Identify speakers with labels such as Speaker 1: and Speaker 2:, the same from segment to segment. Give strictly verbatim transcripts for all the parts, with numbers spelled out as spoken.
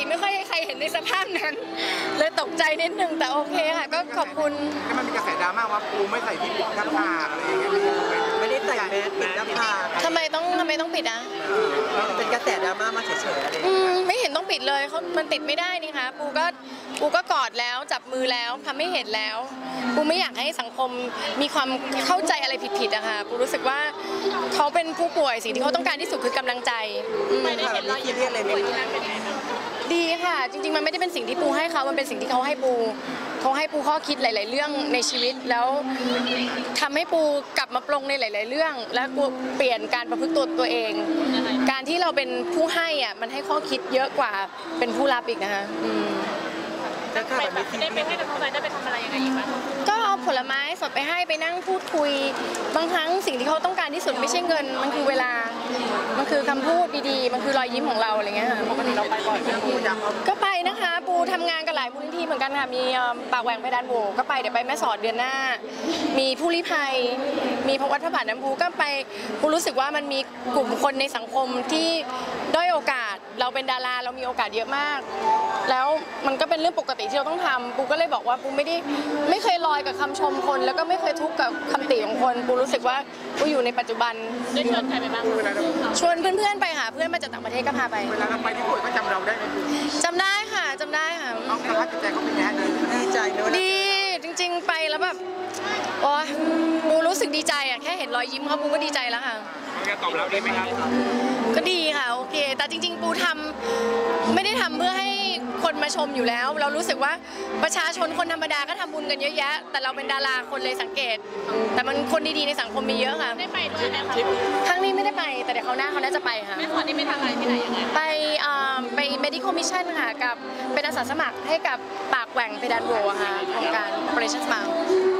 Speaker 1: ไม่ค่อยให้ใครเห็นในสภาพนั้นเลยตกใจนิดนึงแต่โอเคค่ะก็ขอบคุณ
Speaker 2: ที่มันมีกระแสดราม่าว่าปูไม่ใส่ที่ปิดหน้าผากอะไรอย่างเงี้ยไม่ได้ใส่แมสปิดหน้าผาก
Speaker 1: ทำไมต้องทำไมต้องปิดอ่ะ
Speaker 2: เป็นกระแสดราม่ามาเฉยๆอะไร
Speaker 1: อืมไม่เห็นต้องปิดเลยเขามันติดไม่ได้นี่คะปูก็ปูก็กอดแล้วจับมือแล้วทำให้เห็นแล้วปูไม่อยากให้สังคมมีความเข้าใจอะไรผิดๆอะค่ะปูรู้สึกว่าเขาเป็นผู้ป่วยสิ่งที่เขาต้องการที่สุดคือกำลังใจ
Speaker 2: ไม่ได้เห็นรอยยิ้มอะไรเลย
Speaker 1: ดีค่ะจริงๆมันไม่ได้เป็นสิ่งที่ปูให้เขามันเป็นสิ่งที่เขาให้ปูเขาให้ปูข้อคิดหลายๆเรื่องในชีวิตแล้วทำให้ปูกลับมาปรงในหลายๆเรื่องและปูเปลี่ยนการประพฤติตัวตัวเองการที่เราเป็นผู้ให้อ่ะมันให้ข้อคิดเยอะกว่าเป็นผู้รับอีกนะคะ
Speaker 3: ได้ไปแบบได้ไปให้กำลังใจได้ไปทำอะไรยังไงอีกบ้าง
Speaker 1: ก็เอาผลไม้สดไปให้ไปนั่งพูดคุยบางครั้งสิ่งที่เขาต้องการที่สุดไม่ใช่เงินมันคือเวลามันคือคำพูดดีๆมันคือรอยยิ้มของเราอะไรเงี้ยค่ะ
Speaker 2: ปกติเราไปบ่อย
Speaker 1: ก็ไปนะคะปูทำงานกับหลายมูลนิธิเหมือนกันค่ะมีปากแหว่งเพดานโหวก็ไปเดี๋ยวไปแม่สอดเดือนหน้ามีผู้ลี้ภัยมีพระวัดพระบาทน้ำพุก็ไปปูรู้สึกว่ามันมีกลุ่มคนในสังคมที่ด้อยโอกาสเราเป็นดาราเรามีโอกาสเยอะมากแล้วมันก็เป็นเรื่องปกติที่เราต้องทำปูก็เลยบอกว่าปูไม่ได้ไม่เคยลอยกับคำชมคนแล้วก็ไม่เคยทุกข์กับคำติของคนปูรู้สึกว่าปูอยู่ในปัจจุบัน
Speaker 3: ได้ชวนใครไปบ้าง
Speaker 1: ชวนเพื่อนๆไปหาเพื่อนมาจากต่างประเทศก็พาไป
Speaker 2: เวลาเราไปที่ป่วยก็จำเราได้ไหม
Speaker 1: จำได้ค่ะจำได้ค่ะ
Speaker 2: เขาสภาพจิตใจเขาเป็นยังไงดีใจเลย
Speaker 1: ดีจริงๆไปแล้วแบบโอ้ปูรู้สึกดีใจอ่ะแค่เห็นรอยยิ้มเขาปูก็ดีใจแล้วค่ะ
Speaker 2: เขาตอบรับได้ไหมครับ
Speaker 1: ก็ดีค่ะโอเคแต่จริงๆปูทำไม่ได้ทำเพื่อให้คนมาชมอยู่แล้วเรารู้สึกว่าประชาชนคนธรรมดาก็ทำบุญกันเยอะแยะแต่เราเป็นดาราคนเลยสังเกตแต่มันคนดีๆในสังคมมีเยอะค่ะ
Speaker 3: ได้ไปด้วยไหมคะ
Speaker 1: ครั้งนี้ไม่ได้ไปแต่เดี๋ยวเขาหน้าเขาน่าจะไปค่ะ
Speaker 3: แม่สอนนี่ไปทำอะไรที่ไหนยังไง
Speaker 1: ไปไป medical mission ค่ะกับเป็นอาสาสมัครให้กับปากแหว่งเพดานโหวค่ะโครงการ Operation Smile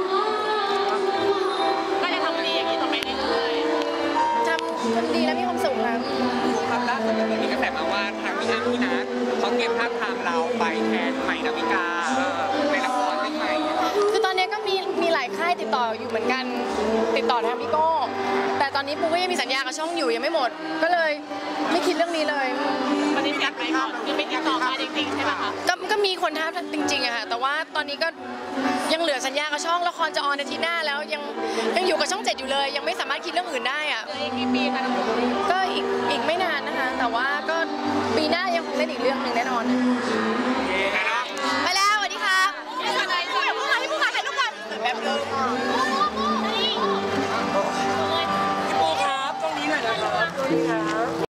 Speaker 3: ก็จะทำดีอย่างนี้ต่อไปเรื่อย
Speaker 1: ๆทำทำดีแล้วมีความสุขค่ะ
Speaker 2: ครับล่าสุดมีกระแสมาว่าทางพี่อ้ำพี่นัทเขาเตรียมท้าทามเราไปแทนใหม่ดาวิกาในละครเรื่องใหม่
Speaker 1: คือตอนนี้ก็มีมีหลายค่ายติดต่ออยู่เหมือนกันติดต่อทางพี่โก้แต่ตอนนี้ปูก็ยังมีสัญญากับช่องอยู่ยังไม่หมดก็เลยไม่คิดเรื่องนี้เลย
Speaker 3: วันนี้อยากไปก่อนคือไม่ติดต่อมาจริงๆใช่ไหมคะ
Speaker 1: ก็ก็มีคนท้าจริงๆอะค่ะแต่ว่าตอนนี้ก็ยังเหลือสัญญากับช่องละครจะออนในทีหน้าแล้วยังยังอยู่กับช่องเจ็ดอยู่เลยยังไม่สามารถคิดเรื่องอื่นได้อะ
Speaker 3: อีกกี่ปีคะ
Speaker 1: ก็อีกอีกไม่นานนะคะแต่ว่าก็ปีหน้ายังคงเล่นอีกเรื่องหนึ่งแน่นอนไปแล้วสวัสดีครับ
Speaker 3: ที่ไหนที่ผู้ขายที่ผู้ขายถ่ายรูปกัน
Speaker 2: แบบเดิมพี่ปูครับตรงนี้หน่อยนะครับ